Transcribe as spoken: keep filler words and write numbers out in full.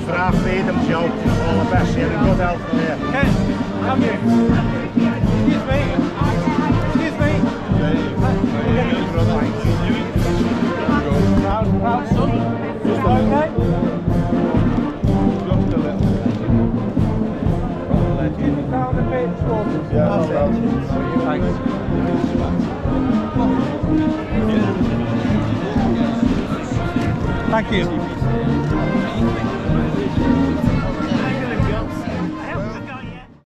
for our freedom, Joe. All the best, yeah, and good health for you. Ken, come here. Excuse me. Excuse me. Proud, proud son. Just okay? Just a little. Excuse me, down a bit. Yeah, no doubt. Thanks. Thank you.